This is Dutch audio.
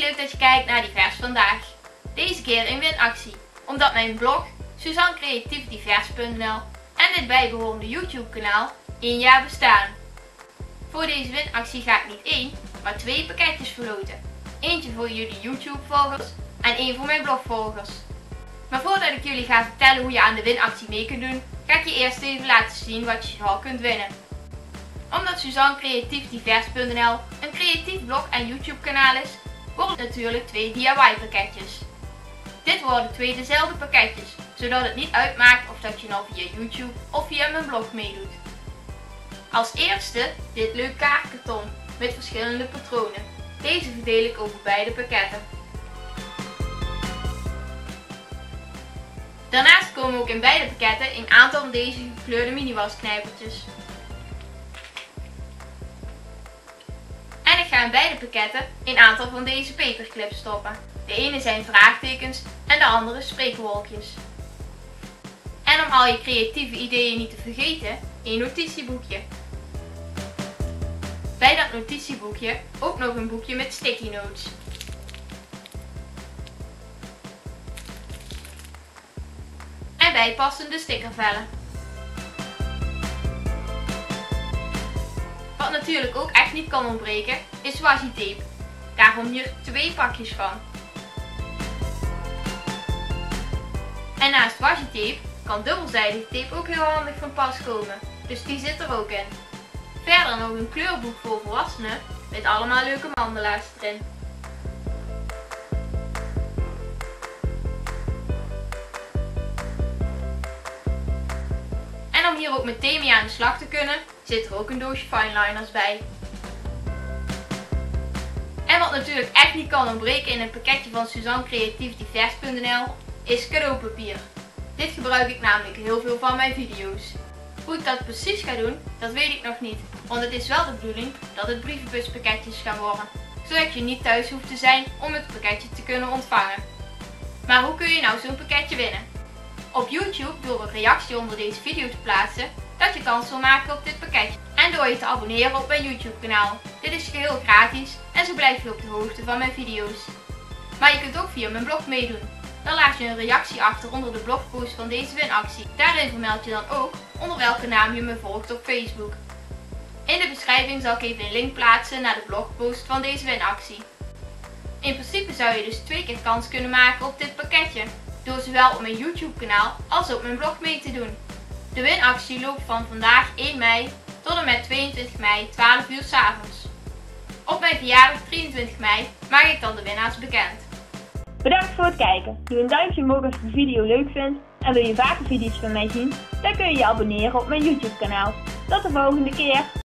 leuk dat je kijkt naar Divers Vandaag. Deze keer een winactie, omdat mijn blog SuzanneCreatiefDivers.nl en dit bijbehorende YouTube kanaal 1 jaar bestaan. Voor deze winactie ga ik niet 1, maar 2 pakketjes verloten. Eentje voor jullie YouTube volgers en 1 voor mijn blogvolgers. Maar voordat ik jullie ga vertellen hoe je aan de winactie mee kunt doen, ga ik je eerst even laten zien wat je al kunt winnen. Omdat SuzanneCreatiefDivers.nl een creatief blog en YouTube kanaal is, worden het natuurlijk 2 DIY pakketjes. Dit worden 2 dezelfde pakketjes, zodat het niet uitmaakt of dat je nou via YouTube of via mijn blog meedoet. Als eerste dit leuk kaartkarton met verschillende patronen. Deze verdeel ik over beide pakketten. Daarnaast komen ook in beide pakketten een aantal van deze gekleurde mini-wasknijpertjes. En ik ga in beide pakketten een aantal van deze paperclips stoppen. De ene zijn vraagtekens en de andere spreekwolkjes. En om al je creatieve ideeën niet te vergeten, een notitieboekje. Bij dat notitieboekje ook nog een boekje met sticky notes. En bijpassende stickervellen. Wat natuurlijk ook echt niet kan ontbreken is washi tape. Daarom hier 2 pakjes van. En naast washi tape kan dubbelzijdige tape ook heel handig van pas komen, dus die zit er ook in. Verder nog een kleurboek voor volwassenen met allemaal leuke mandala's erin. En om hier ook meteen mee aan de slag te kunnen, zit er ook een doosje fineliners bij. En wat natuurlijk echt niet kan ontbreken in een pakketje van SuzanneCreatiefDivers.nl is cadeaupapier. Dit gebruik ik namelijk heel veel van mijn video's. Hoe ik dat precies ga doen, dat weet ik nog niet, want het is wel de bedoeling dat het brievenbuspakketjes gaan worden, zodat je niet thuis hoeft te zijn om het pakketje te kunnen ontvangen. Maar hoe kun je nou zo'n pakketje winnen? Op YouTube door een reactie onder deze video te plaatsen dat je kans wil maken op dit pakketje en door je te abonneren op mijn YouTube kanaal. Dit is geheel gratis en zo blijf je op de hoogte van mijn video's. Maar je kunt ook via mijn blog meedoen. Dan laat je een reactie achter onder de blogpost van deze winactie. Daarin vermeld je dan ook onder welke naam je me volgt op Facebook. In de beschrijving zal ik even een link plaatsen naar de blogpost van deze winactie. In principe zou je dus 2 keer kans kunnen maken op dit pakketje, door zowel op mijn YouTube kanaal als op mijn blog mee te doen. De winactie loopt van vandaag 1 mei tot en met 22 mei 12 uur 's avonds. Op mijn verjaardag 23 mei maak ik dan de winnaars bekend. Bedankt voor het kijken. Doe een duimpje omhoog als je de video leuk vindt en wil je vaker video's van mij zien, dan kun je je abonneren op mijn YouTube kanaal. Tot de volgende keer!